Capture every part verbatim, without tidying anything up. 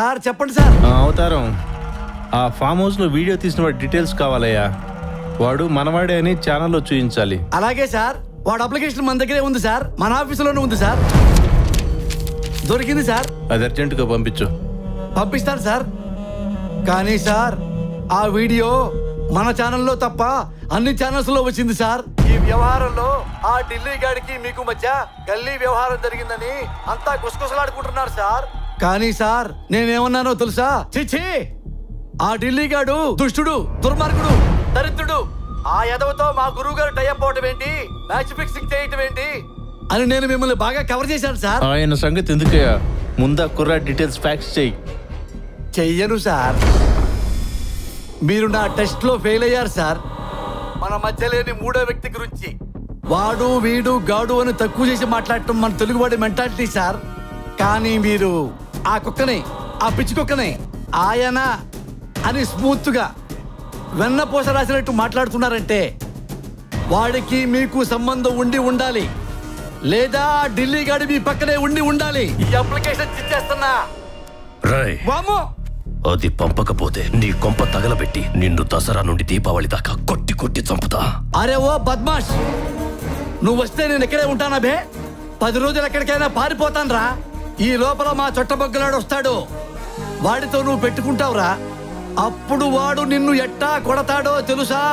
Sir చెప్పండి sir. అవతారం, ఆ ఫామ్ హౌస్ లో వీడియో తీసిన వాడి డీటెయిల్స్ కావాలయ్యా. వాడు మనవాడే అని ఛానల్లో చూపించాలి. అలాగే సార్. వాడు అప్లికేషన్ మన దగ్గరే ఉంది సార్, మన ఆఫీసులోనే ఉంది సార్. దొరికింది సార్. అది అర్జెంటుగా పంపించు. పంపిస్తాను సార్. కానీ సార్ ఆ వీడియో మన ఛానల్లో తప్ప అన్ని ఛానల్స్ లో వచ్చింది సార్. ఈ వ్యవహారంలో ఆ ఢిల్లీ గాడికి మీకు మధ్య గల్లీ వ్యవహారం జరిగిందని అంతా గుసగుసలాడుకుంటున్నారు సార్. కానీ సార్ నేనేమన్నానో తెలుసా? చిచ్చి, ఆ ఢిల్లీ గాడు దుష్టుడు, దుర్మార్గుడు, దరిద్రుడు. ఆ యదవతో మా గురువు గారు టైఅప్ అవటం ఏంటి, మ్యాచ్ ఫిక్సింగ్ చేయటం ఏంటి అని నేను మిమ్మల్ని బాగా కవర్ చేశాను సార్. ఆయన సంగతి ఎందుకయ్యా, ముందా కుర్రా డీటెయిల్స్ ఫ్యాక్స్ చెయ్యి. చెయ్యను సార్. మీరు నా టెస్ట్ లో ఫెయిల్ అయ్యారు సార్. మన మధ్య లేని మూడో వ్యక్తి గురించి వాడు వీడు గాడు అని తక్కువ చేసి మాట్లాడటం మన తెలుగువాడి మెంటాలిటీ సార్. కానీ మీరు ఆ కుక్కని, ఆ పిచ్చి కుక్కని ఆయన అని స్మూత్ గా వెన్నపూస రాసినట్టు మాట్లాడుతున్నారంటే వాడికి మీకు సంబంధం ఉండి ఉండాలి, లేదా ఢిల్లీ గాడి మీ పక్కనే ఉండి ఉండాలి. ఈ అప్లికేషన్ ఇచ్చేస్తున్నా. వామ్మో, అది పంపకపోతే నీ కొంప తగలబెట్టి నిన్ను దసరా నుండి దీపావళి దాకా కొట్టి కొట్టి చంపుతా. అరే ఓ బద్మాష్, నువ్వు వస్తే నేను ఎక్కడే ఉంటానా బే? పది రోజులు ఎక్కడికైనా పారిపోతాను రా. ఈ లోపల మా చుట్టబొగ్గలాడు వస్తాడు, వాడితో నువ్వు పెట్టుకుంటావురా. అప్పుడు వాడు నిన్ను ఎట్టా కొడతాడో తెలుసా?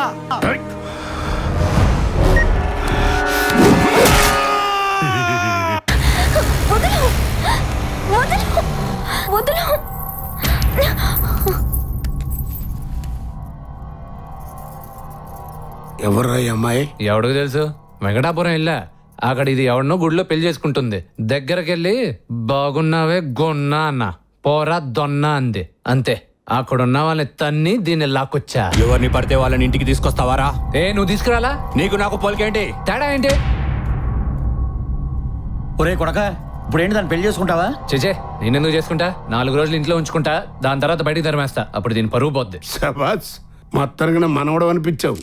ఎవర్రా అమ్మాయి? ఎవడికి తెలుసు? వెంకటాపురం వెళ్ళా, అక్కడ ఇది ఎవడనో గుడిలో పెళ్లి చేసుకుంటుంది. దగ్గరకెళ్ళి బాగున్నావే గొన్నా అన్న, పోరా దొన్నా అంది. అంతే. అక్కడున్న వాళ్ళని తన్ని దీన్ని లాక్కొచ్చా. ఎవరిని పడితే వాళ్ళని ఇంటికి తీసుకొస్తావారా? ఏ నువ్వు తీసుకురాలా? నీకు నాకు పోలికేంటి? తేడా ఏంటి? ఒరే కొడక, ఇప్పుడు ఏంటి దాన్ని పెళ్లి చేసుకుంటావా? చేచే, నేనెందుకు చేసుకుంటా? నాలుగు రోజులు ఇంట్లో ఉంచుకుంటా, దాని తర్వాత బయటికి తరిమేస్తా. అప్పుడు దీని పరువు పోద్ది. శబాస్, మొత్తానికి మనవడం అనిపించావు.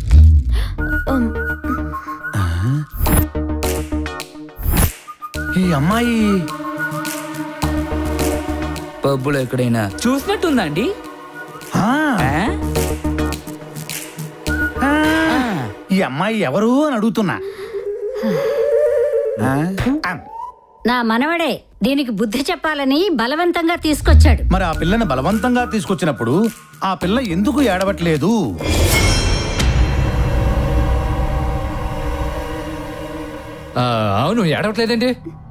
ఈ అమ్మాయి పబ్బులో ఎక్కడైనా చూసినట్టుందండి. ఈ అమ్మాయి ఎవరు అని అడుగుతున్నా. నా మనవడే దీనికి బుద్ధి చెప్పాలని బలవంతంగా తీసుకొచ్చాడు. మరి ఆ పిల్లని బలవంతంగా తీసుకొచ్చినప్పుడు ఆ పిల్ల ఎందుకు ఏడవట్లేదు? అవును, ఏడవట్లేదేంటి?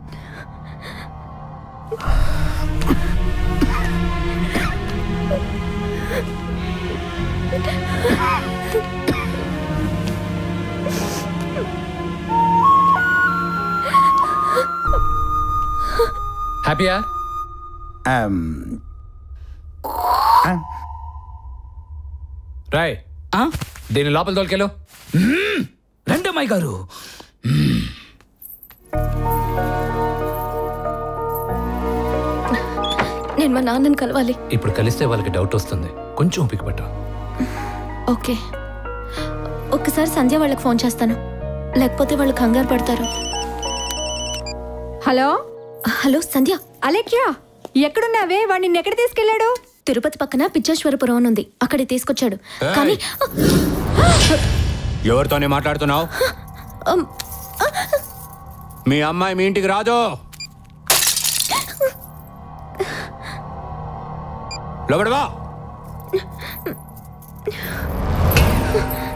హ్యాపీయా? రాయ్, దీని లోపల తోలుకెళ్ళు. రండమ్మాయి గారు. నేను మా నాన్నని కలవాలి. ఇప్పుడు కలిస్తే వాళ్ళకి డౌట్ వస్తుంది, కొంచెం ఓపిక పట్టు. ఓకే, ఒక్కసారి సంధ్య వాళ్ళకి ఫోన్ చేస్తాను, లేకపోతే వాళ్ళు కంగారు పడతారు. Hello hello Sandhya. అలెక్యా, ఎక్కడున్నావే? వాడు నిన్ను ఎక్కడ తీసుకెళ్లాడు? తిరుపతి పక్కన పిచ్చేశ్వరపురం అని ఉంది, అక్కడికి తీసుకొచ్చాడు. కానీ ఎవరితోనే మాట్లాడుతున్నావు? మీ అమ్మాయి మీ ఇంటికి రాదు. లోపడవా.